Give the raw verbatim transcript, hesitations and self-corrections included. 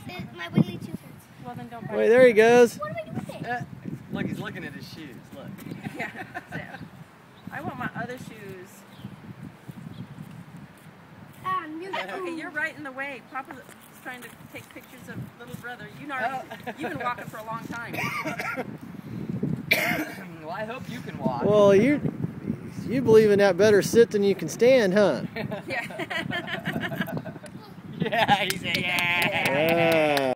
It, my wiggly two cents. Well, then don't buy Wait, it. there he goes. What do I do with it? Uh, look, he's looking at his shoes. Look. Yeah. So, I want my other shoes. Ah, new Okay, you're right in the way. Papa's trying to take pictures of little brother. You know, already, you've been walking for a long time. Well, I hope you can walk. Well, you you believe in that better sit than you can stand, huh? Yeah. Yeah, he's a yeah. Yeah.